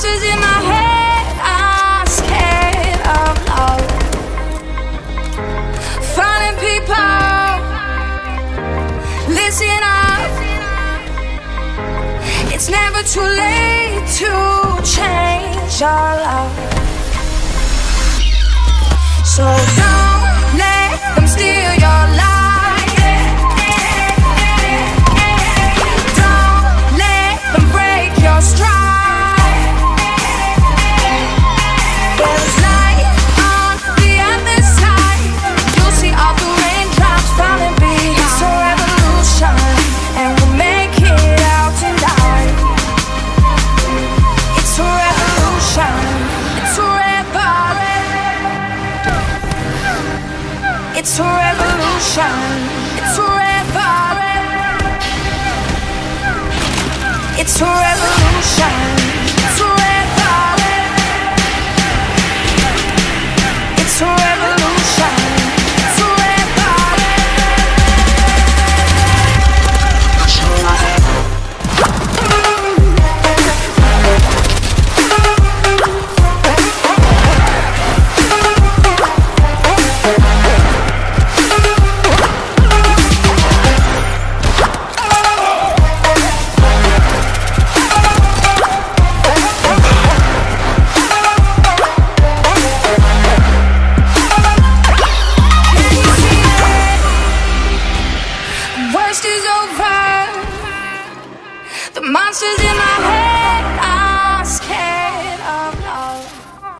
voices in my head are scared of love. Finding people, listen up. It's never too late to change your love. So don't let them steal your life. Don't let them break your stride. There's light on the other side. You'll see all the raindrops falling behind. It's a revolution, and we'll make it out tonight. It's a revolution. It's a It's a revolution. It's a revolution. It's a revolution.